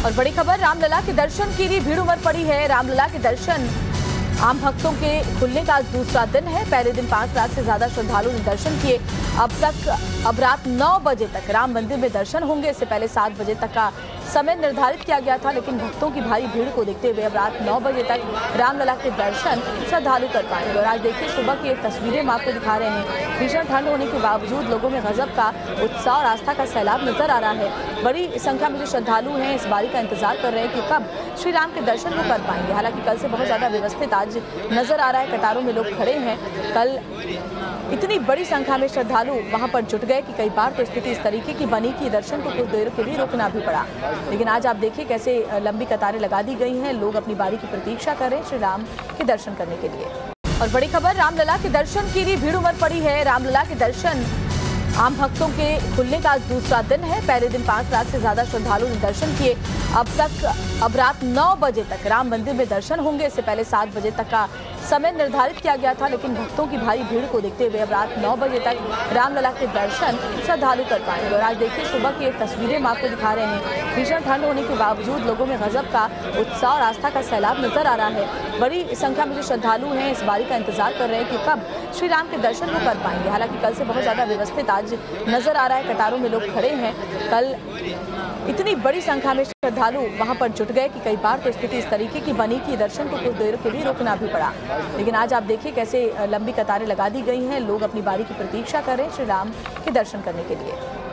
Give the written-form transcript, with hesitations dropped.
और बड़ी खबर, रामलला के दर्शन के लिए भीड़ उमड़ पड़ी है। रामलला के दर्शन आम भक्तों के खुलने का आज दूसरा दिन है। पहले दिन 5 लाख से ज्यादा श्रद्धालुओं ने दर्शन किए। अब रात 9 बजे तक राम मंदिर में दर्शन होंगे। इससे पहले 7 बजे तक का समय निर्धारित किया गया था, लेकिन भक्तों की भारी भीड़ को देखते हुए अब रात 9 बजे तक रामलला के दर्शन श्रद्धालु कर पाएंगे। और आज देखिए, सुबह की एक तस्वीरें हम आपको दिखा रहे हैं। भीषण ठंड होने के बावजूद लोगों में गजब का उत्साह और आस्था का सैलाब नजर आ रहा है। बड़ी संख्या में जो श्रद्धालु हैं इस बारी का इंतजार कर रहे हैं कि कब श्री राम के दर्शन वो कर पाएंगे। हालांकि कल से बहुत ज्यादा व्यवस्थित आज नजर आ रहा है। कतारों में लोग खड़े हैं। कल इतनी बड़ी संख्या में श्रद्धालु वहां पर जुट गए कि कई बार तो स्थिति इस तरीके की बनी कि दर्शन को कुछ देर के लिए रोकना भी पड़ा। लेकिन आज आप देखिए कैसे लंबी कतारें लगा दी गई हैं। लोग अपनी बारी की प्रतीक्षा कर रहे हैं श्री राम के दर्शन करने के लिए। और बड़ी खबर, रामलला के दर्शन के लिए भीड़ उमड़ पड़ी है। रामलला के दर्शन आम भक्तों के खुलने का आज दूसरा दिन है। पहले दिन 5 लाख से ज्यादा श्रद्धालुओं ने दर्शन किए। अब रात 9 बजे तक राम मंदिर में दर्शन होंगे। इससे पहले 7 बजे तक का समय निर्धारित किया गया था, लेकिन भक्तों की भारी भीड़ को देखते हुए अब रात 9 बजे तक रामलला के दर्शन श्रद्धालु कर पाएंगे। और आज देखिए, सुबह की एक तस्वीरें हम आपको दिखा रहे हैं। भीषण ठंड होने के बावजूद लोगों में गजब का उत्साह और आस्था का सैलाब नजर आ रहा है। बड़ी संख्या में जो श्रद्धालु हैं इस बारी का इंतजार कर रहे हैं कि कब श्री राम के दर्शन वो कर पाएंगे। हालांकि कल से बहुत ज्यादा व्यवस्थित आज नजर आ रहा है। कतारों में लोग खड़े हैं। कल इतनी बड़ी संख्या में श्रद्धालु वहां पर जुट गए कि कई बार तो स्थिति इस तरीके की बनी कि दर्शन को कुछ देर के लिए रोकना भी पड़ा। लेकिन आज आप देखिए कैसे लंबी कतारें लगा दी गई हैं। लोग अपनी बारी की प्रतीक्षा कर रहे हैं श्री राम के दर्शन करने के लिए।